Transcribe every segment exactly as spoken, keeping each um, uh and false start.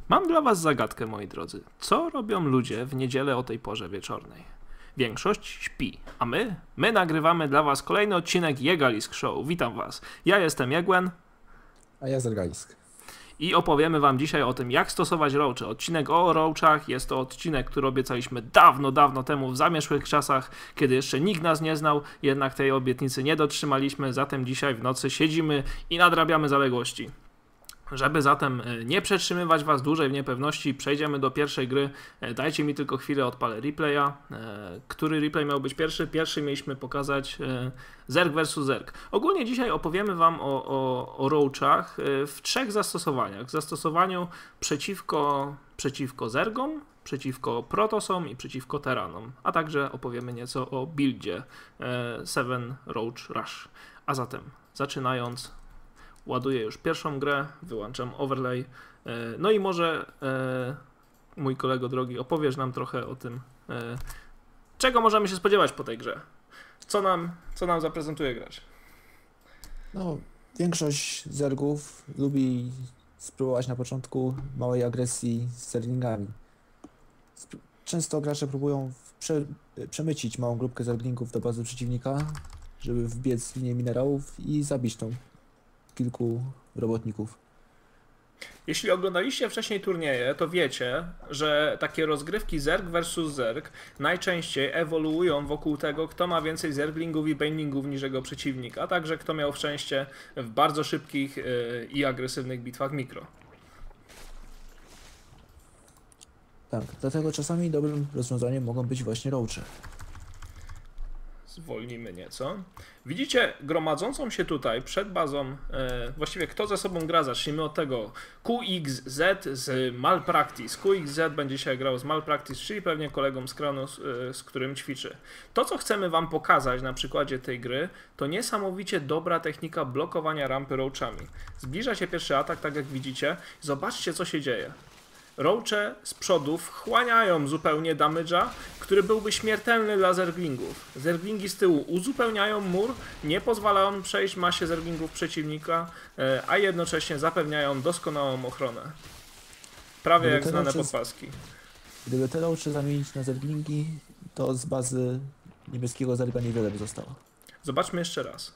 Mam dla was zagadkę, moi drodzy. Co robią ludzie w niedzielę o tej porze wieczornej? Większość śpi, a my? My nagrywamy dla was kolejny odcinek Jegalisk Show. Witam was. Ja jestem Jegłen. A ja Zergalisk. I opowiemy wam dzisiaj o tym, jak stosować roache. Odcinek o roachach jest to odcinek, który obiecaliśmy dawno, dawno temu, w zamierzchłych czasach, kiedy jeszcze nikt nas nie znał, jednak tej obietnicy nie dotrzymaliśmy, zatem dzisiaj w nocy siedzimy i nadrabiamy zaległości. Żeby zatem nie przetrzymywać was dłużej w niepewności, przejdziemy do pierwszej gry. Dajcie mi tylko chwilę, odpalę replaya. Który replay miał być pierwszy? Pierwszy mieliśmy pokazać Zerg versus Zerg. Ogólnie dzisiaj opowiemy wam o, o, o roachach w trzech zastosowaniach. W zastosowaniu przeciwko, przeciwko Zergom, przeciwko Protosom i przeciwko Terranom. A także opowiemy nieco o buildzie Seven Roach Rush. A zatem, zaczynając, ładuję już pierwszą grę, wyłączam overlay. No i może e, mój kolego drogi, opowiesz nam trochę o tym, e, czego możemy się spodziewać po tej grze. Co nam, co nam zaprezentuje gracz? No, większość zergów lubi spróbować na początku małej agresji z zerglingami. Często gracze próbują prze, przemycić małą grupkę zerglingów do bazy przeciwnika, żeby wbiec w linię minerałów i zabić tą kilku robotników. Jeśli oglądaliście wcześniej turnieje, to wiecie, że takie rozgrywki Zerg versus Zerg najczęściej ewoluują wokół tego, kto ma więcej zerglingów i banelingów niż jego przeciwnik, a także kto miał szczęście w bardzo szybkich yy, i agresywnych bitwach mikro. Tak, dlatego czasami dobrym rozwiązaniem mogą być właśnie roache. Zwolnimy nieco. Widzicie gromadzącą się tutaj przed bazą, e, właściwie kto ze sobą gra, zacznijmy od tego, Q X Z z Malpractice. Q X Z będzie się grał z Malpractice, czyli pewnie kolegą z kranu, z, z którym ćwiczy. To, co chcemy wam pokazać na przykładzie tej gry, to niesamowicie dobra technika blokowania rampy roachami. Zbliża się pierwszy atak, tak jak widzicie. Zobaczcie, co się dzieje. Roache z przodu wchłaniają zupełnie damage'a, który byłby śmiertelny dla zerglingów. Zerglingi z tyłu uzupełniają mur, nie pozwalają przejść masie zerglingów przeciwnika, a jednocześnie zapewniają doskonałą ochronę. Prawie Gdyby jak znane roache, podpaski. Gdyby te roache zamienić na zerglingi, to z bazy niebieskiego zerga niewiele by zostało. Zobaczmy jeszcze raz.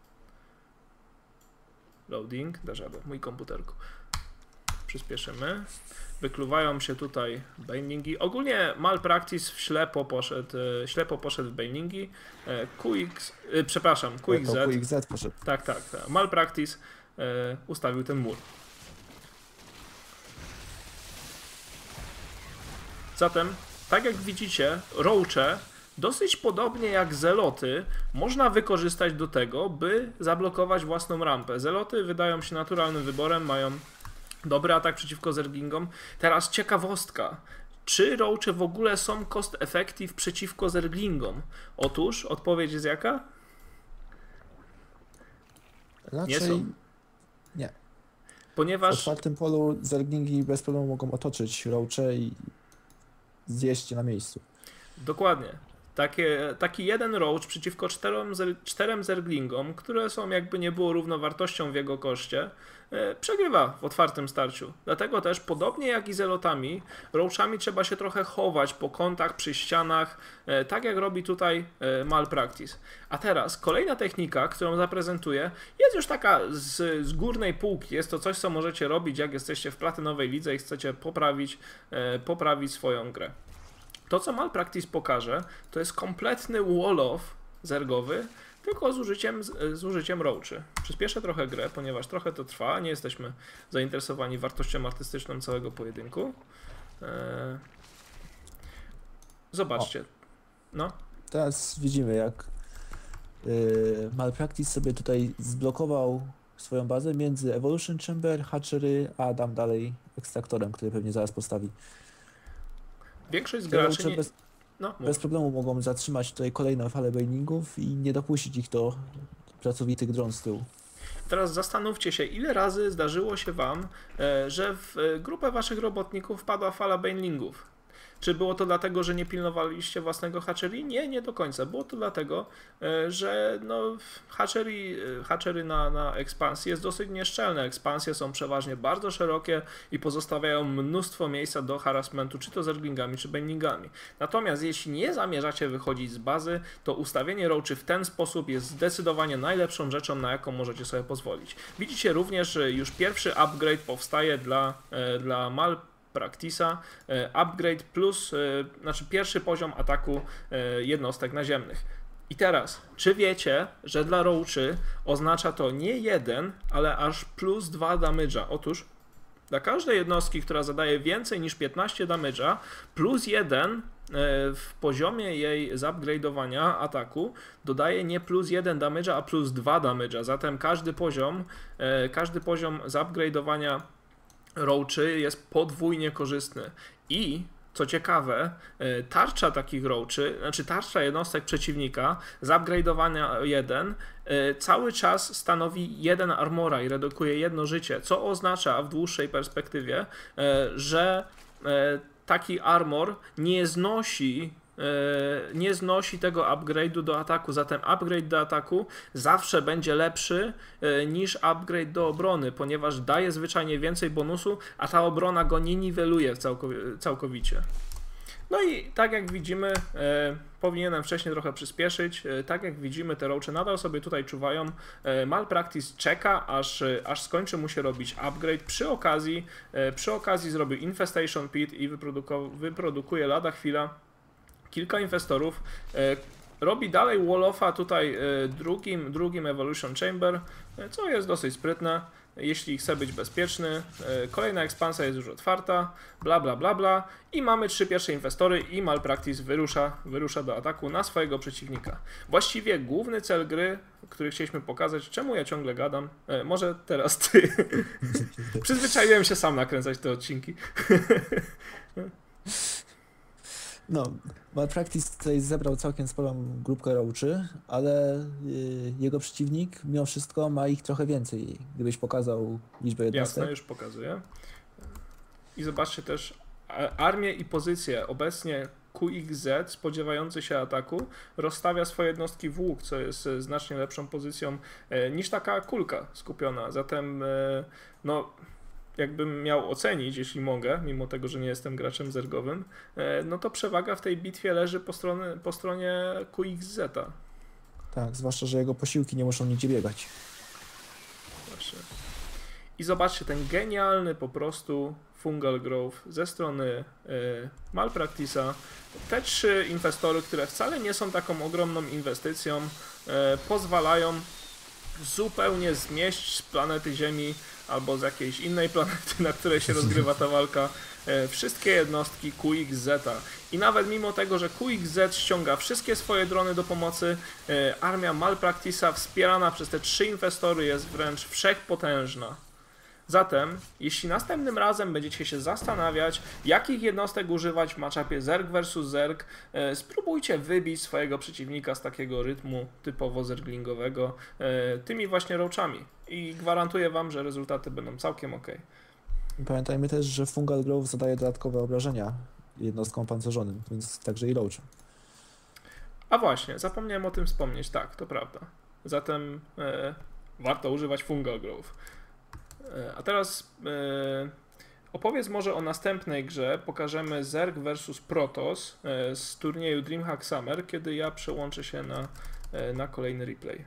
Loading, dasz radę, mój komputerku. Przyspieszymy. Wykluwają się tutaj banelingi. Ogólnie Malpractice w ślepo poszedł, e, ślepo poszedł w banelingi. E, Q X, e, przepraszam, Q X Z. Q X Z poszedł. Tak, tak, tak. Malpractice e, ustawił ten mur. Zatem, tak jak widzicie, roache dosyć podobnie jak zeloty można wykorzystać do tego, by zablokować własną rampę. Zeloty wydają się naturalnym wyborem, mają dobry atak przeciwko zerglingom. Teraz ciekawostka. Czy roache w ogóle są cost effective przeciwko zerglingom? Otóż odpowiedź jest jaka? Raczej Nie są. Nie. Ponieważ W otwartym polu zerglingi bez problemu mogą otoczyć roache i zjeść je na miejscu. dokładnie. Takie, taki jeden roach przeciwko czterem, czterem zerglingom, które są jakby nie było równowartością w jego koszcie, e, przegrywa w otwartym starciu. Dlatego też, podobnie jak i z elotami, roachami trzeba się trochę chować po kątach, przy ścianach, e, tak jak robi tutaj e, Malpractice. A teraz kolejna technika, którą zaprezentuję, jest już taka z, z górnej półki. Jest to coś, co możecie robić, jak jesteście w platynowej lidze i chcecie poprawić, e, poprawić swoją grę. To, co Malpractice pokaże, to jest kompletny wall-off zergowy, tylko z użyciem, z, z użyciem roachy. Przyspieszę trochę grę, ponieważ trochę to trwa, nie jesteśmy zainteresowani wartością artystyczną całego pojedynku. Eee... Zobaczcie. No. Teraz widzimy, jak yy, Malpractice sobie tutaj zblokował swoją bazę między Evolution Chamber, Hatchery, a dam dalej ekstraktorem, który pewnie zaraz postawi. Większość z graczy nie... bez, no, bez problemu mogą zatrzymać tutaj kolejną falę banelingów i nie dopuścić ich do pracowitych dron z tyłu. Teraz zastanówcie się, ile razy zdarzyło się wam, że w grupę waszych robotników wpadła fala banelingów. Czy było to dlatego, że nie pilnowaliście własnego hatchery? Nie, nie do końca. Było to dlatego, że no, hatchery, hatchery na, na ekspansji jest dosyć nieszczelne. Ekspansje są przeważnie bardzo szerokie i pozostawiają mnóstwo miejsca do harassmentu, czy to zerglingami, czy banningami. Natomiast jeśli nie zamierzacie wychodzić z bazy, to ustawienie roachy w ten sposób jest zdecydowanie najlepszą rzeczą, na jaką możecie sobie pozwolić. Widzicie również, że już pierwszy upgrade powstaje dla, dla Malpractice'a. Upgrade plus, znaczy pierwszy poziom ataku jednostek naziemnych. I teraz, czy wiecie, że dla roachy oznacza to nie jeden, ale aż plus dwa damage'a? Otóż dla każdej jednostki, która zadaje więcej niż piętnaście damage'a, plus jeden w poziomie jej zupgrade'owania ataku dodaje nie plus jeden damage'a, a plus dwa damage'a. Zatem każdy poziom, każdy poziom zupgrade'owania roachy jest podwójnie korzystny. I co ciekawe, tarcza takich roachy, znaczy tarcza jednostek przeciwnika, zupgrade'owania jeden, cały czas stanowi jeden armora i redukuje jedno życie, co oznacza w dłuższej perspektywie, że taki armor nie znosi nie znosi tego upgrade'u do ataku, zatem upgrade do ataku zawsze będzie lepszy niż upgrade do obrony, ponieważ daje zwyczajnie więcej bonusu, a ta obrona go nie niweluje całkowicie. No i tak jak widzimy, e, powinienem wcześniej trochę przyspieszyć, e, tak jak widzimy, te roache nadal sobie tutaj czuwają. E, Malpractice czeka, aż, aż skończy mu się robić upgrade. Przy okazji, e, przy okazji zrobił Infestation Pit i wyproduku wyprodukuje lada chwila kilka inwestorów. E, robi dalej wall-offa tutaj e, drugim, drugim Evolution Chamber, e, co jest dosyć sprytne. Jeśli chce być bezpieczny, kolejna ekspansja jest już otwarta, bla bla bla bla i mamy trzy pierwsze inwestory i Malpractice wyrusza, wyrusza do ataku na swojego przeciwnika. Właściwie główny cel gry, który chcieliśmy pokazać, czemu ja ciągle gadam, e, może teraz ty. Przyzwyczaiłem się sam nakręcać te odcinki. No, Malpractice tutaj zebrał całkiem sporą grupkę roachy, ale y, jego przeciwnik mimo wszystko ma ich trochę więcej. Gdybyś pokazał liczbę jednostek. Jasne, już pokazuję. I zobaczcie też armię i pozycję. Obecnie Q X Z, spodziewający się ataku, rozstawia swoje jednostki w łuk, co jest znacznie lepszą pozycją niż taka kulka skupiona. Zatem no, jakbym miał ocenić, jeśli mogę, mimo tego, że nie jestem graczem zergowym, no to przewaga w tej bitwie leży po, strony, po stronie Q X Z. Tak, zwłaszcza, że jego posiłki nie muszą nigdzie biegać. Proszę. I zobaczcie, ten genialny po prostu fungal growth ze strony y, Malpractice'a. Te trzy inwestory, które wcale nie są taką ogromną inwestycją, y, pozwalają zupełnie zmieść z planety Ziemi albo z jakiejś innej planety, na której się rozgrywa ta walka, y, wszystkie jednostki Q X Z. I nawet mimo tego, że Q X Z ściąga wszystkie swoje drony do pomocy, y, armia Malpractice'a wspierana przez te trzy inwestory jest wręcz wszechpotężna. Zatem, jeśli następnym razem będziecie się zastanawiać, jakich jednostek używać w matchupie Zerg versus Zerg, e, spróbujcie wybić swojego przeciwnika z takiego rytmu typowo zerglingowego e, tymi właśnie roachami. I gwarantuję wam, że rezultaty będą całkiem ok. Pamiętajmy też, że fungal growth zadaje dodatkowe obrażenia jednostkom pancerzonym, więc także i roachem. A właśnie, zapomniałem o tym wspomnieć, tak, to prawda. Zatem e, warto używać fungal growth. A teraz e, opowiedz może o następnej grze. Pokażemy Zerg versus Protoss e, z turnieju DreamHack Summer, kiedy ja przełączę się na, e, na kolejny replay.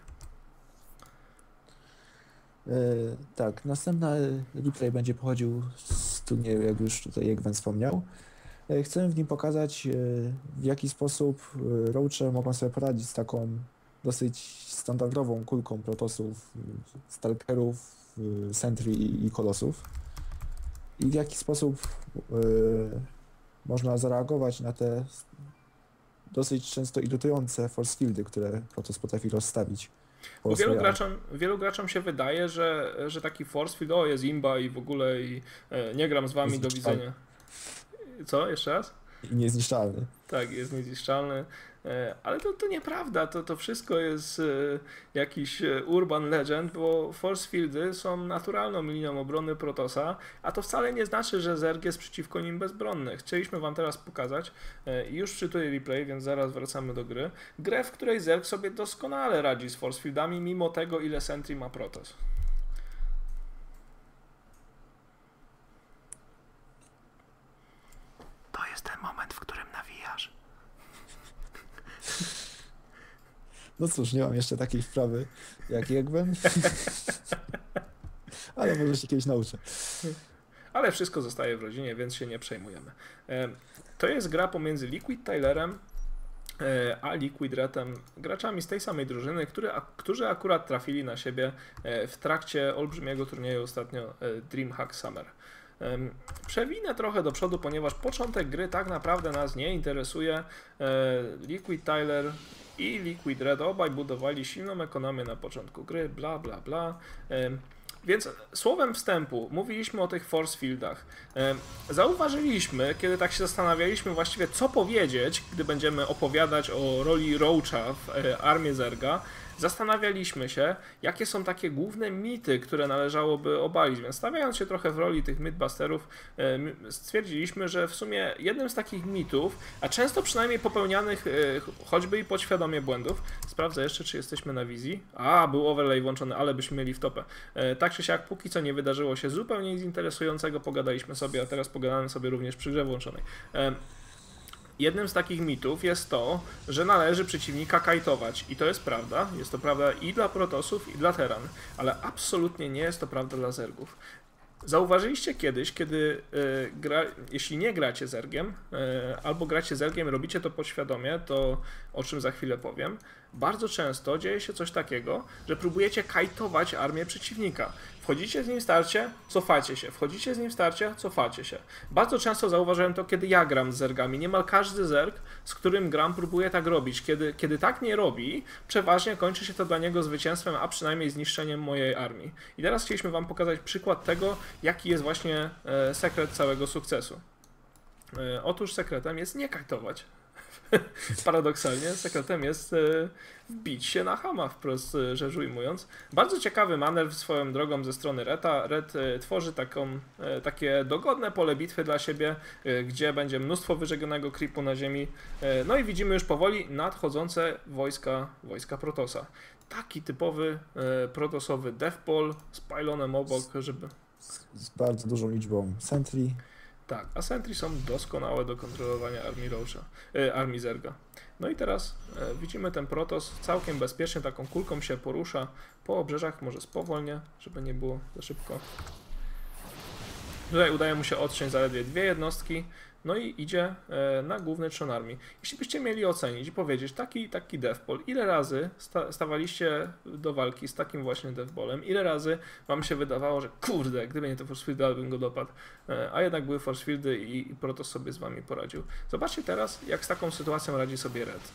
E, tak, następny replay będzie pochodził z turnieju, jak już tutaj Jegwen wspomniał. E, chcemy w nim pokazać, e, w jaki sposób e, roache mogą sobie poradzić z taką dosyć standardową kulką Protossów, stalkerów, Sentry i kolosów i w jaki sposób y, można zareagować na te dosyć często irytujące force fieldy, które Protoss potrafi rozstawić. Bo wielu graczom, wielu graczom się wydaje, że, że taki force field, o jest imba i w ogóle i e, nie gram z wami, do widzenia. Co? Jeszcze raz? I niezniszczalny. Tak, jest niezniszczalny. Ale to, to nieprawda, to, to wszystko jest jakiś urban legend, bo force fieldy są naturalną linią obrony Protossa, a to wcale nie znaczy, że Zerg jest przeciwko nim bezbronny. Chcieliśmy wam teraz pokazać, i już czytuję replay, więc zaraz wracamy do gry, grę, w której Zerg sobie doskonale radzi z force fieldami, mimo tego, ile sentry ma Protoss. To jest ten moment, w którym nawijasz. No cóż, nie mam jeszcze takiej wprawy jak Jegben, ale może się kiedyś nauczę. Ale wszystko zostaje w rodzinie, więc się nie przejmujemy. To jest gra pomiędzy Liquid Tylerem a Liquid Redem, graczami z tej samej drużyny, który, którzy akurat trafili na siebie w trakcie olbrzymiego turnieju ostatnio DreamHack Summer. Przewinę trochę do przodu, ponieważ początek gry tak naprawdę nas nie interesuje. Liquid Tyler i Liquid Red obaj budowali silną ekonomię na początku gry, bla bla bla. Więc słowem wstępu mówiliśmy o tych force fieldach. Zauważyliśmy, kiedy tak się zastanawialiśmy właściwie co powiedzieć, gdy będziemy opowiadać o roli Roacha w armii Zerga, zastanawialiśmy się, jakie są takie główne mity, które należałoby obalić, więc stawiając się trochę w roli tych mythbusterów, stwierdziliśmy, że w sumie jednym z takich mitów, a często przynajmniej popełnianych choćby i podświadomie błędów, sprawdzę jeszcze, czy jesteśmy na wizji, a, był overlay włączony, ale byśmy mieli w topę. Tak czy siak, póki co nie wydarzyło się zupełnie nic interesującego, pogadaliśmy sobie, a teraz pogadamy sobie również przy grze włączonej. Jednym z takich mitów jest to, że należy przeciwnika kajtować i to jest prawda, jest to prawda i dla Protossów, i dla Terran, ale absolutnie nie jest to prawda dla Zergów. Zauważyliście kiedyś, kiedy y, gra, jeśli nie gracie Zergiem, y, albo gracie Zergiem, robicie to podświadomie, to o czym za chwilę powiem, bardzo często dzieje się coś takiego, że próbujecie kajtować armię przeciwnika. Wchodzicie z nim w starcie, cofacie się. Wchodzicie z nim w starcie, cofacie się. Bardzo często zauważyłem to, kiedy ja gram z Zergami. Niemal każdy Zerg, z którym gram, próbuje tak robić. Kiedy, kiedy tak nie robi, przeważnie kończy się to dla niego zwycięstwem, a przynajmniej zniszczeniem mojej armii. I teraz chcieliśmy wam pokazać przykład tego, jaki jest właśnie e, sekret całego sukcesu. E, otóż sekretem jest nie kajtować. Paradoksalnie sekretem jest wbić się na chama, wprost rzecz ujmując. Bardzo ciekawy manewr swoją drogą ze strony Reda. Red tworzy taką, takie dogodne pole bitwy dla siebie, gdzie będzie mnóstwo wyżegionego creepu na ziemi. No i widzimy już powoli nadchodzące wojska, wojska Protossa. Taki typowy protossowy deathball z pylonem obok, żeby... Z bardzo dużą liczbą sentry. Tak, a sentry są doskonałe do kontrolowania armii Roacha, e, armii Zerga. No i teraz e, widzimy ten Protoss całkiem bezpiecznie, taką kulką się porusza po obrzeżach, może spowolnie, żeby nie było za szybko. Tutaj udaje mu się odciąć zaledwie dwie jednostki, no i idzie e, na główny trzon armii. Jeśli byście mieli ocenić i powiedzieć taki taki deathball, ile razy sta stawaliście do walki z takim właśnie deathballem, ile razy wam się wydawało, że kurde, gdyby nie te force fieldy, bym go dopadł, e, a jednak były force fieldy i, i Protoss sobie z wami poradził. Zobaczcie teraz, jak z taką sytuacją radzi sobie Red.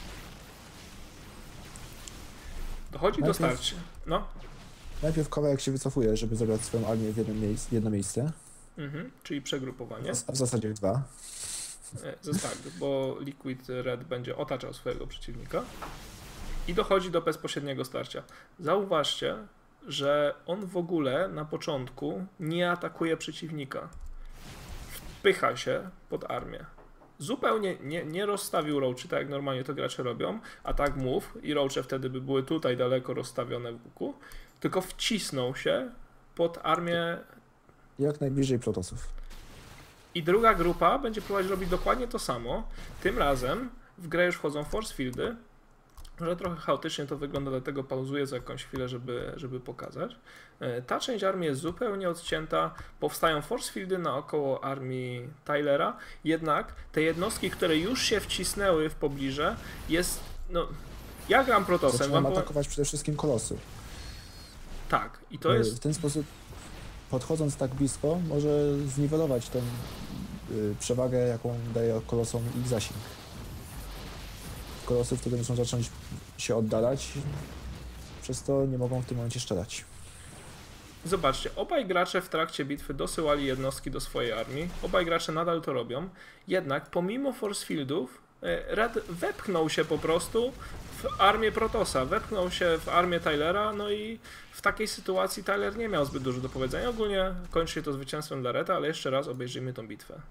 Dochodzi Najpierw, do starcia. No. Najpierw kawałek się wycofuje, żeby zabrać swoją armię w jedno, miejsc, jedno miejsce. Mhm, czyli przegrupowanie. A w zasadzie dwa. Tak, bo Liquid Red będzie otaczał swojego przeciwnika i dochodzi do bezpośredniego starcia. Zauważcie, że on w ogóle na początku nie atakuje przeciwnika. Wpycha się pod armię. Zupełnie nie, nie rozstawił roachy, tak jak normalnie to gracze robią, a tak move i roache wtedy by były tutaj daleko rozstawione w łuku, tylko wcisnął się pod armię jak najbliżej Protossów. I druga grupa będzie próbować robić dokładnie to samo. Tym razem w grę już wchodzą force fieldy. Może trochę chaotycznie to wygląda, dlatego pauzuję za jakąś chwilę, żeby, żeby pokazać. Ta część armii jest zupełnie odcięta. Powstają force fieldy naokoło armii Tylera. Jednak te jednostki, które już się wcisnęły w pobliże, jest... no, ja gram Protossem. Zaczynam atakować przede wszystkim kolosy. Tak, i to jest... W ten sposób, podchodząc tak blisko, może zniwelować tę y, przewagę, jaką daje kolosom ich zasięg. Kolosy wtedy muszą zacząć się oddalać, przez to nie mogą w tym momencie strzelać. Zobaczcie, obaj gracze w trakcie bitwy dosyłali jednostki do swojej armii, obaj gracze nadal to robią, jednak pomimo force fieldów Red wepchnął się po prostu w armię Protosa, wepchnął się w armię Tylera, no i w takiej sytuacji Tyler nie miał zbyt dużo do powiedzenia. Ogólnie kończy się to zwycięstwem dla Reda, ale jeszcze raz obejrzyjmy tą bitwę.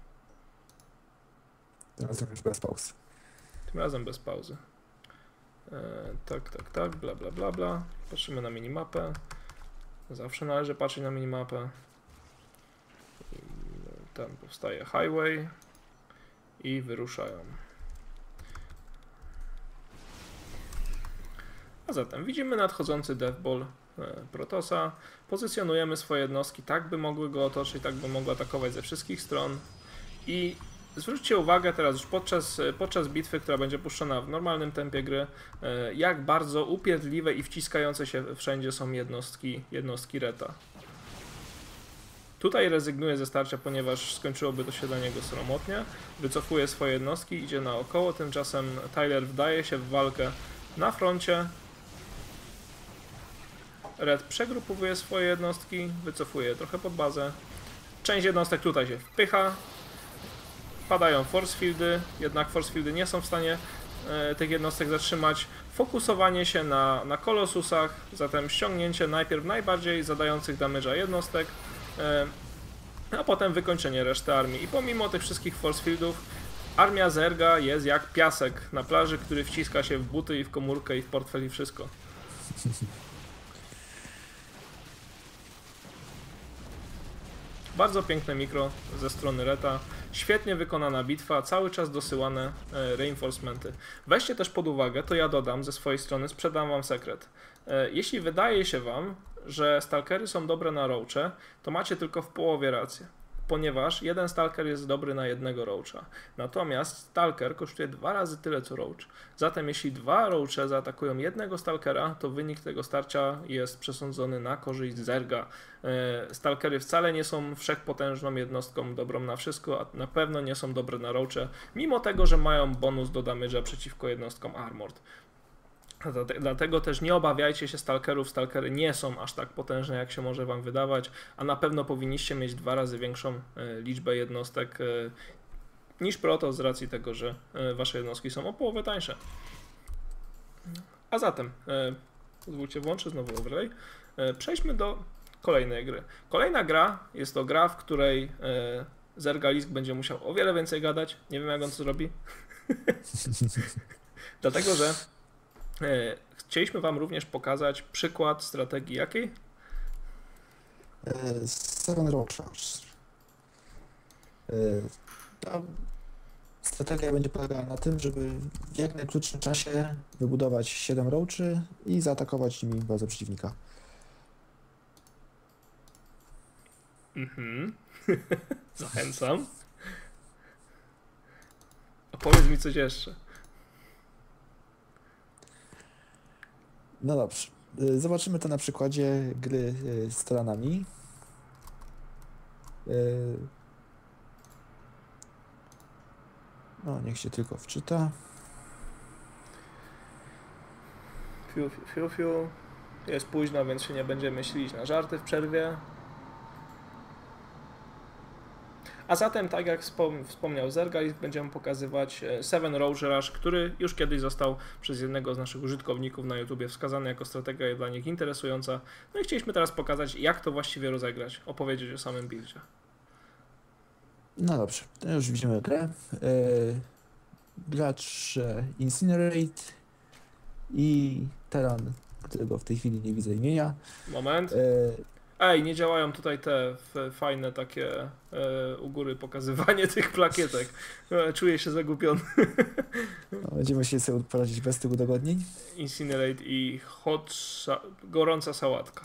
Tym razem już bez pauzy. Tym razem bez pauzy. E, tak, tak, tak, bla, bla, bla, bla. Patrzymy na minimapę. Zawsze należy patrzeć na minimapę. I tam powstaje highway i wyruszają. A zatem widzimy nadchodzący Deathball Protosa. Pozycjonujemy swoje jednostki tak, by mogły go otoczyć, tak, by mogły atakować ze wszystkich stron. I zwróćcie uwagę teraz już podczas, podczas bitwy, która będzie puszczona w normalnym tempie gry, jak bardzo upierdliwe i wciskające się wszędzie są jednostki, jednostki Reta. Tutaj rezygnuje ze starcia, ponieważ skończyłoby to się dla niego sromotnie. Wycofuje swoje jednostki, idzie naokoło, tymczasem Tyler wdaje się w walkę na froncie. Red przegrupowuje swoje jednostki, wycofuje je trochę pod bazę. Część jednostek tutaj się wpycha. Padają force fieldy, jednak force fieldy nie są w stanie e, tych jednostek zatrzymać. Fokusowanie się na, na kolosusach, zatem ściągnięcie najpierw najbardziej zadających damage'a jednostek, e, a potem wykończenie reszty armii. I pomimo tych wszystkich force fieldów, armia Zerga jest jak piasek na plaży, który wciska się w buty i w komórkę i w portfel i wszystko. Bardzo piękne mikro ze strony Reta, świetnie wykonana bitwa, cały czas dosyłane e, reinforcementy. Weźcie też pod uwagę, to ja dodam ze swojej strony, sprzedam wam sekret. E, jeśli wydaje się wam, że stalkery są dobre na roache, to macie tylko w połowie rację. Ponieważ jeden stalker jest dobry na jednego roacha. Natomiast stalker kosztuje dwa razy tyle co roach. Zatem jeśli dwa roache zaatakują jednego stalkera, to wynik tego starcia jest przesądzony na korzyść Zerga. Stalkery wcale nie są wszechpotężną jednostką dobrą na wszystko, a na pewno nie są dobre na roache, mimo tego, że mają bonus do damage'a przeciwko jednostkom armored. Dlatego też nie obawiajcie się stalkerów, stalkery nie są aż tak potężne, jak się może wam wydawać, a na pewno powinniście mieć dwa razy większą liczbę jednostek niż Protoss z racji tego, że wasze jednostki są o połowę tańsze. A zatem, pozwólcie, włączę znowu overlay, przejdźmy do kolejnej gry. Kolejna gra jest to gra, w której Zergalisk będzie musiał o wiele więcej gadać, nie wiem jak on to zrobi, dlatego że chcieliśmy wam również pokazać przykład strategii jakiej? Seven Roachers. Ta strategia będzie polegała na tym, żeby w jak najkrótszym czasie wybudować siedem roachy i zaatakować nimi bazę przeciwnika. Mhm. Zachęcam. A powiedz mi coś jeszcze. No dobrze. Zobaczymy to na przykładzie gry z Teranami. No, niech się tylko wczyta. Fiu, fiu, fiu, fiu. Jest późno, więc się nie będziemy silić na żarty w przerwie. A zatem, tak jak wspomniał Zergalisk, będziemy pokazywać Seven Roach Rush, który już kiedyś został przez jednego z naszych użytkowników na YouTubie wskazany jako strategia dla nich interesująca. No i chcieliśmy teraz pokazać, jak to właściwie rozegrać, opowiedzieć o samym buildzie. No dobrze, to już widzimy grę. Gracz Incinerate i Teran, którego w tej chwili nie widzę imienia. Moment. Ej, nie działają tutaj te fajne takie e, u góry pokazywanie tych plakietek. Czuję się zagubiony. No, będziemy się sobie poradzić bez tych udogodnień. Incinerate i hot sa gorąca sałatka.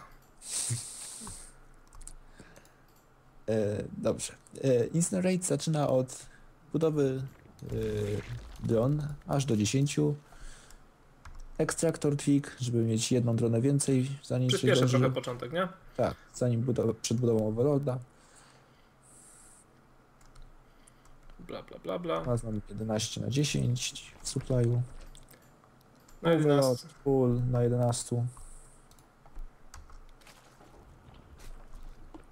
E, dobrze. E, Incinerate zaczyna od budowy e, dron aż do dziesięciu. Extractor Tweak, żeby mieć jedną dronę więcej, zanim się Przyspieszę dąży. trochę początek, nie? Tak, zanim budowa, przed budową Overlorda. Bla, bla, bla, bla. Teraz mamy jedenaście na dziesięć w supply'u. Na jedenaście. Full na jedenaście.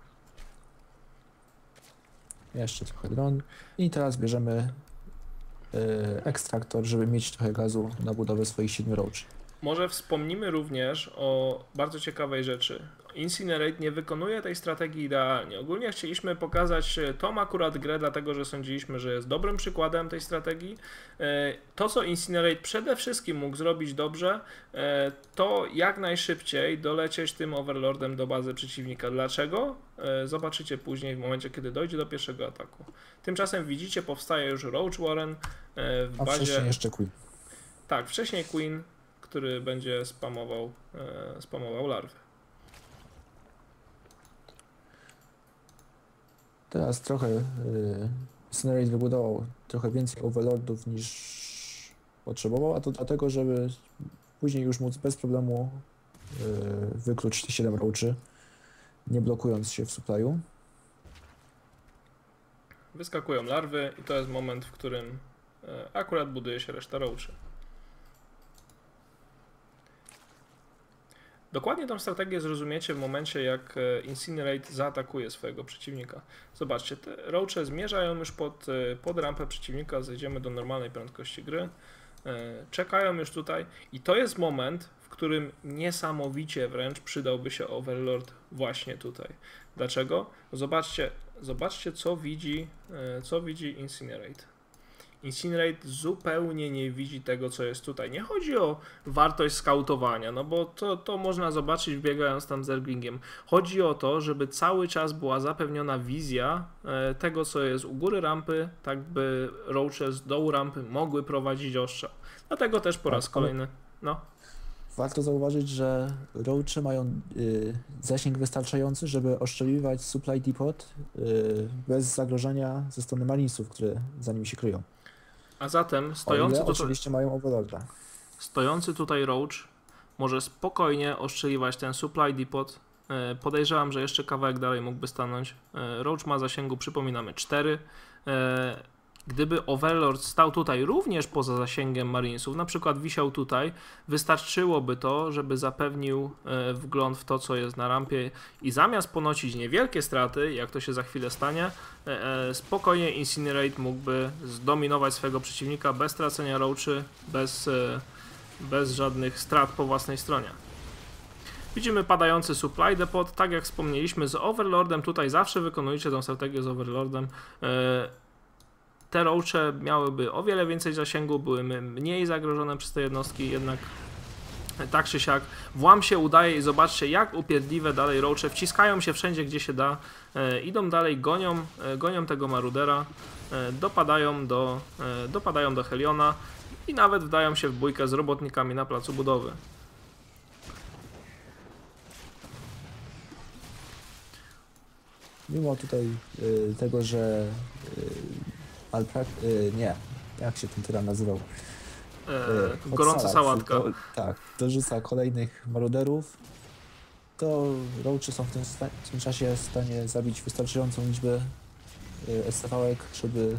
Jeszcze trochę dron. I teraz bierzemy e, ekstraktor, żeby mieć trochę gazu na budowę swoich siedmiu roaczy. Może wspomnimy również o bardzo ciekawej rzeczy. Incinerate nie wykonuje tej strategii idealnie. Ogólnie chcieliśmy pokazać tą akurat grę, dlatego że sądziliśmy, że jest dobrym przykładem tej strategii. To, co Incinerate przede wszystkim mógł zrobić dobrze, to jak najszybciej dolecieć tym Overlordem do bazy przeciwnika. Dlaczego? Zobaczycie później w momencie, kiedy dojdzie do pierwszego ataku. Tymczasem widzicie, powstaje już Roach Warren w bazie... A wcześniej jeszcze Queen. Tak, wcześniej Queen, który będzie spamował, e, spamował larwy. Teraz trochę y, Incinerate wybudował trochę więcej Overlordów niż potrzebował, a to dlatego, żeby później już móc bez problemu y, wykluć te siedem roaczy, nie blokując się w supply'u. Wyskakują larwy i to jest moment, w którym e, akurat buduje się reszta roaczy. Dokładnie tą strategię zrozumiecie w momencie, jak Incinerate zaatakuje swojego przeciwnika. Zobaczcie, te roache zmierzają już pod, pod rampę przeciwnika, zejdziemy do normalnej prędkości gry, czekają już tutaj i to jest moment, w którym niesamowicie wręcz przydałby się Overlord właśnie tutaj. Dlaczego? Zobaczcie, zobaczcie co widzi, co widzi Incinerate. Incinerate zupełnie nie widzi tego, co jest tutaj. Nie chodzi o wartość skautowania, no bo to, to można zobaczyć biegając tam z Zerglingiem. Chodzi o to, żeby cały czas była zapewniona wizja e, tego, co jest u góry rampy, tak by roache z dołu rampy mogły prowadzić ostrzał. Dlatego też po raz kolejny, no. Warto zauważyć, że roache mają y, zasięg wystarczający, żeby oszczeliwać supply depot y, bez zagrożenia ze strony marinesów, które za nimi się kryją. A zatem stojący tutaj, oczywiście mają overlorda. Stojący tutaj roach może spokojnie ostrzeliwać ten supply depot. Podejrzewam, że jeszcze kawałek dalej mógłby stanąć. Roach ma zasięgu, przypominamy, cztery. Gdyby Overlord stał tutaj również poza zasięgiem Marinesów, na przykład wisiał tutaj, wystarczyłoby to, żeby zapewnił wgląd w to, co jest na rampie i zamiast ponosić niewielkie straty, jak to się za chwilę stanie, spokojnie Incinerate mógłby zdominować swojego przeciwnika bez tracenia roachy, bez, bez żadnych strat po własnej stronie. Widzimy padający supply depot, tak jak wspomnieliśmy z Overlordem, tutaj zawsze wykonujcie tę strategię z Overlordem. Te roache miałyby o wiele więcej zasięgu, były mniej zagrożone przez te jednostki, jednak tak czy siak włam się udaje i zobaczcie, jak upierdliwe dalej roache wciskają się wszędzie, gdzie się da, e, idą dalej, gonią, e, gonią tego marudera, e, dopadają, do, e, dopadają do Heliona i nawet wdają się w bójkę z robotnikami na placu budowy. Mimo tutaj y, tego, że y, Alprak, y, nie, jak się ten tyran nazywał? E, gorąca sałatka. To, tak, dorzuca kolejnych maruderów, to roache są w tym, w tym czasie w stanie zabić wystarczającą liczbę y, S C V-ek, żeby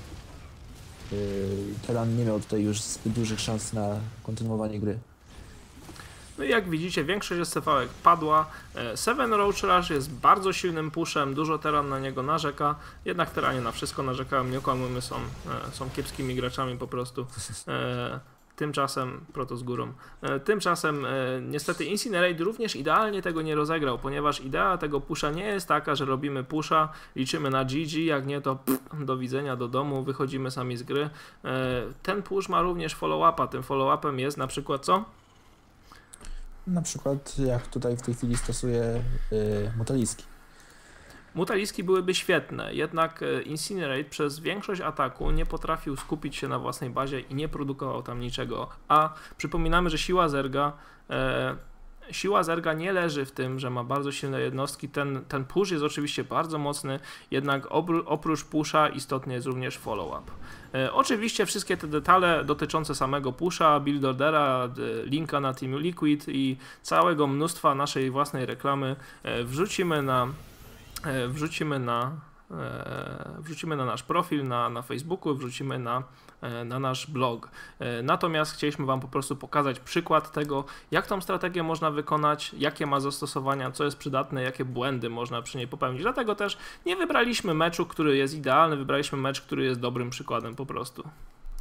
y, tyran nie miał tutaj już zbyt dużych szans na kontynuowanie gry. No i jak widzicie, większość S C V-ek padła. Seven Roach Rush jest bardzo silnym pushem, dużo teran na niego narzeka, jednak teranie na wszystko narzekają, nie okłamujmy, są, są kiepskimi graczami po prostu. Tymczasem, proto z górą, tymczasem niestety Incinerate również idealnie tego nie rozegrał, ponieważ idea tego pusha nie jest taka, że robimy pusha, liczymy na G G, jak nie to pff, do widzenia, do domu, wychodzimy sami z gry. Ten push ma również follow-upa, tym follow-upem jest na przykład co? Na przykład jak tutaj w tej chwili stosuję y, mutaliski. Mutaliski byłyby świetne, jednak Incinerate przez większość ataku nie potrafił skupić się na własnej bazie i nie produkował tam niczego. A przypominamy, że siła Zerga e, siła Zerga nie leży w tym, że ma bardzo silne jednostki. Ten, ten push jest oczywiście bardzo mocny, jednak oprócz pusha istotny jest również follow-up. E, oczywiście wszystkie te detale dotyczące samego pusha, build ordera, linka na Team Liquid i całego mnóstwa naszej własnej reklamy e, wrzucimy na wrzucimy na wrzucimy na nasz profil na, na Facebooku, wrzucimy na, na nasz blog. Natomiast chcieliśmy Wam po prostu pokazać przykład tego, jak tą strategię można wykonać, jakie ma zastosowania, co jest przydatne, jakie błędy można przy niej popełnić. Dlatego też nie wybraliśmy meczu, który jest idealny, wybraliśmy mecz, który jest dobrym przykładem po prostu.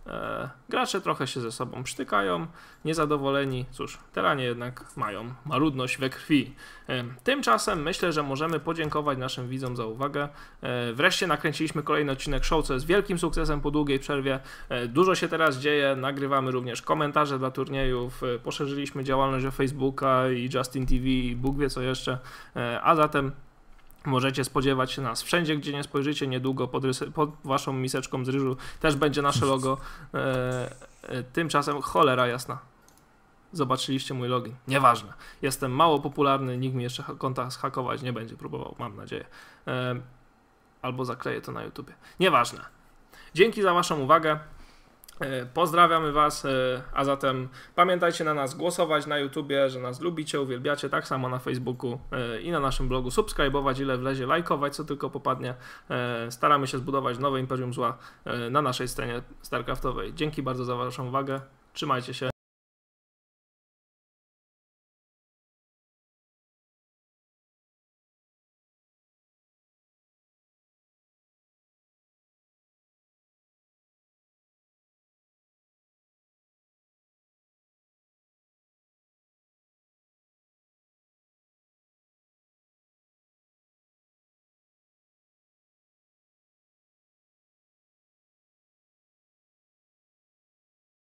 E, gracze trochę się ze sobą przytykają, niezadowoleni, cóż, teranie jednak mają marudność we krwi. E, tymczasem myślę, że możemy podziękować naszym widzom za uwagę. E, wreszcie nakręciliśmy kolejny odcinek show, co jest wielkim sukcesem po długiej przerwie. E, dużo się teraz dzieje, nagrywamy również komentarze dla turniejów, e, poszerzyliśmy działalność o Facebooka i Justin T V i Bóg wie co jeszcze, e, a zatem możecie spodziewać się nas wszędzie, gdzie nie spojrzycie, niedługo pod, rysy, pod waszą miseczką z ryżu też będzie nasze logo. E, e, tymczasem cholera jasna. Zobaczyliście mój login. Nieważne. Jestem mało popularny, nikt mi jeszcze konta zhakować nie będzie próbował, mam nadzieję. E, albo zakleję to na YouTubie. Nieważne. Dzięki za waszą uwagę. Pozdrawiamy was, a zatem pamiętajcie na nas głosować na YouTubie, że nas lubicie, uwielbiacie, tak samo na Facebooku i na naszym blogu, subskrybować ile wlezie, lajkować co tylko popadnie. Staramy się zbudować nowe Imperium Zła na naszej scenie StarCraftowej. Dzięki bardzo za waszą uwagę, trzymajcie się.